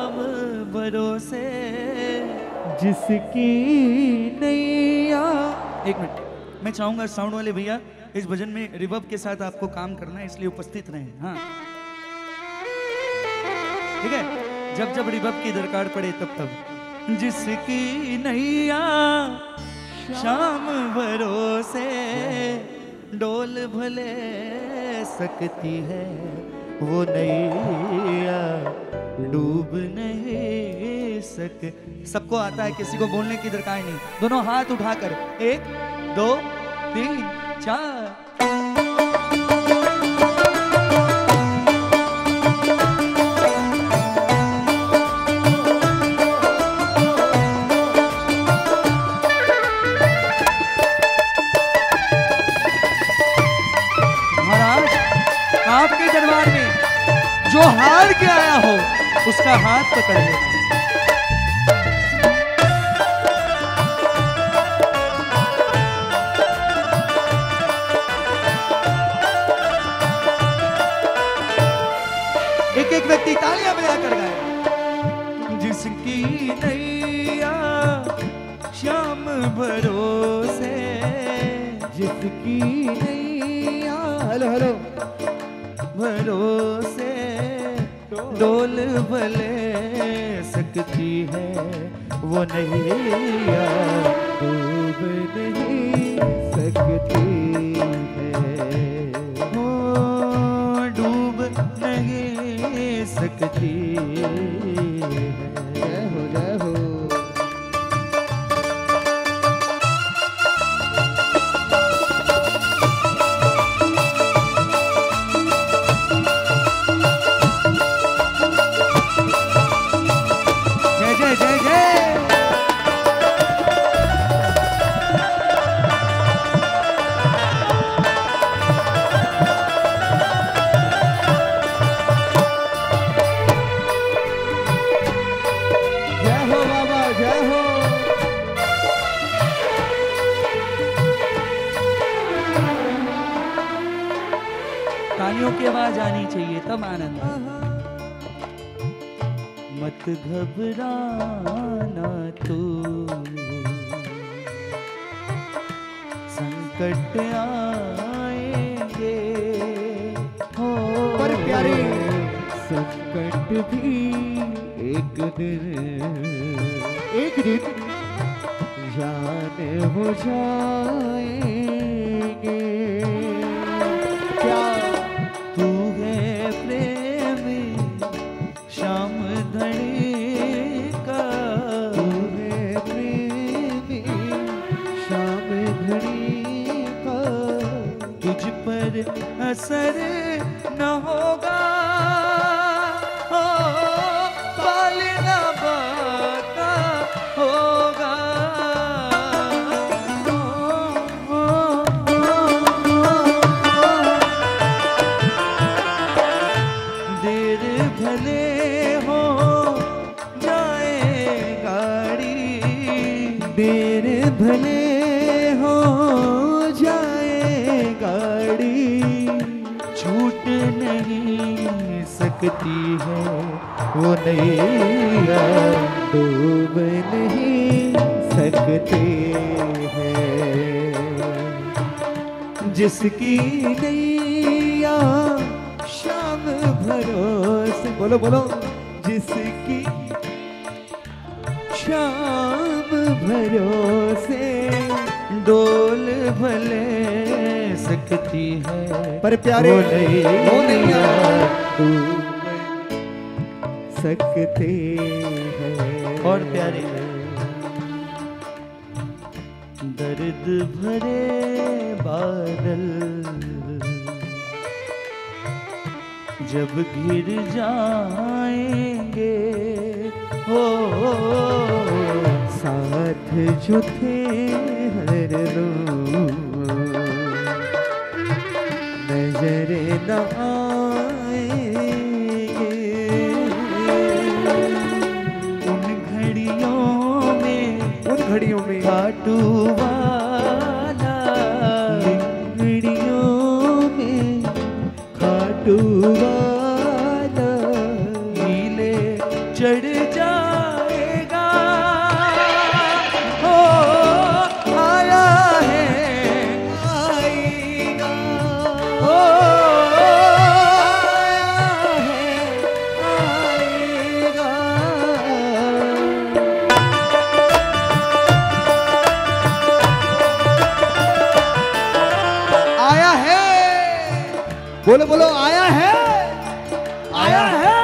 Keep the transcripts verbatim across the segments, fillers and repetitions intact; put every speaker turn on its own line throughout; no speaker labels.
शाम भरोसे
जिसकी नैया।
एक मिनट, मैं चाहूंगा साउंड वाले भैया इस भजन में रिवर्ब के साथ आपको काम करना है, इसलिए उपस्थित रहें। हाँ ठीक है, जब जब रिवर्ब की दरकार पड़े तब तब। जिसकी नैया शाम भरोसे डोल भले सकती है, वो नैया डूब नहीं सक। सबको आता है, किसी को बोलने की दरकार नहीं। दोनों हाथ उठाकर एक दो तीन चार। आपके दरबार में जो हार के आया हो उसका हाथ पकड़ लेना। एक एक व्यक्ति तालियां बजाकर गाए। जिसकी नैया श्याम भरोसे,
जिसकी नैया हेलो हेलो
भरोसे डोल भले सकती है, वो नैया
डूब नहीं सकती है,
हो डूब नहीं सकती है।
जय हो जय हो।
तालियों की आवाज आनी चाहिए तब आनंद। मत घबराना तू, संकट आएंगे हो।
पर प्यारे संकट भी एक दिन एक दिन जाने हो जाएंगे। क्या
तू है प्रेमी श्याम धनी का,
तू है प्रेमी श्याम धनी का,
तुझ पर असर न होगा, हो पालना बाका होगा। देर भले हो जाए गाड़ी,
देर भले हो जाए गाड़ी,
छूट नहीं सकती है
वो नैया डूब नहीं सकते हैं। जिसकी नैया शाम भरोसे, बोलो बोलो, जिसकी शाम भरोसे
डोल भले सकती है,
पर प्यारे
वो नैया
डूब सकते हैं।
और प्यारे दर्द भरे बादल जब घिर जाएंगे हो,
साथ जो थे हर रोज नजर न आएंगे।
उन घड़ियों में
उन घड़ियों में
खाटू वाला,
घड़ियों में खाटू वाला
नीले चढ़
बोलो बोलो आया है, आया है।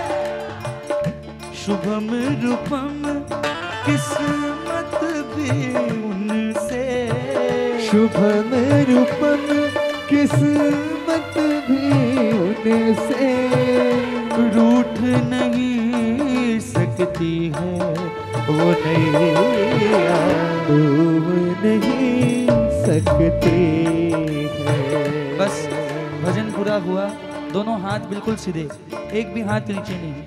शुभम रूपम किस्मत भी उनसे,
शुभम रूपम किस्मत भी उनसे,
रूठ नहीं सकती है वो नैया,
डूब नहीं सकते हैं।
बस भजन पूरा हुआ। दोनों हाथ बिल्कुल सीधे, एक भी हाथ नीचे नहीं।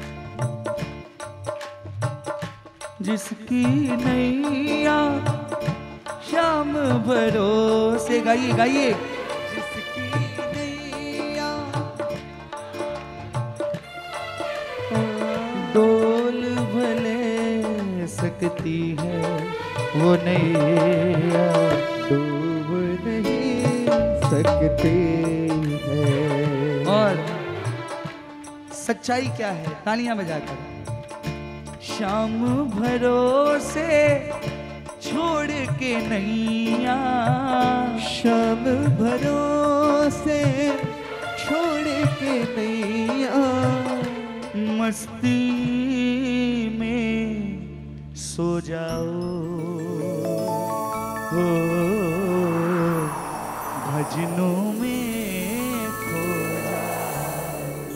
जिसकी नैया श्याम भरोसे, गाइए गाइए।
जिसकी नैया
डोल भले सकती है वो नैया,
डूब नहीं सकते हैं।
और सच्चाई क्या है, तालियां बजाकर। शाम भरोसे छोड़ के नैया,
शाम भरोसे छोड़ के नैया,
मस्ती में सो जाओ, हो भजनों में खो जाओ।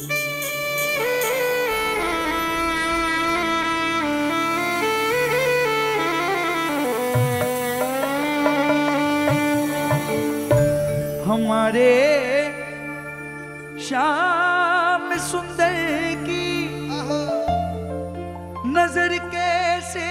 हमारे श्याम सुंदर की नजर कैसे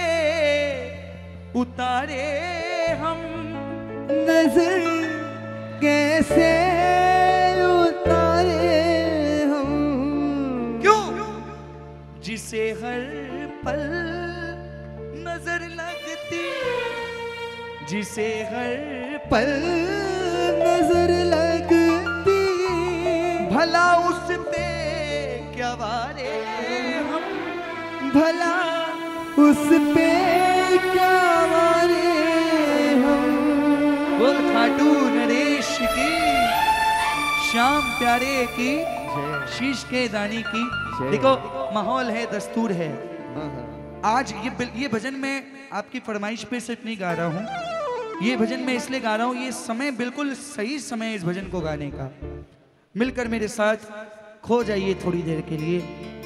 उतारे हम,
नजर कैसे उतारे हम,
क्यों? जिसे हर पल नजर लगती, जिसे हर
पल नजर लगती,
भला उस पे क्या वारे हम,
भला उस पे क्या वारे हम।
बोल खाटू नरेश की, श्याम प्यारे की, शीश के दानी की। देखो माहौल है, दस्तूर है। आज ये बिल- ये भजन मैं आपकी फरमाइश पे सिर्फ नहीं गा रहा हूँ, ये भजन मैं इसलिए गा रहा हूँ, ये समय बिल्कुल सही समय है इस भजन को गाने का। मिलकर मेरे साथ खो जाइए थोड़ी देर के लिए।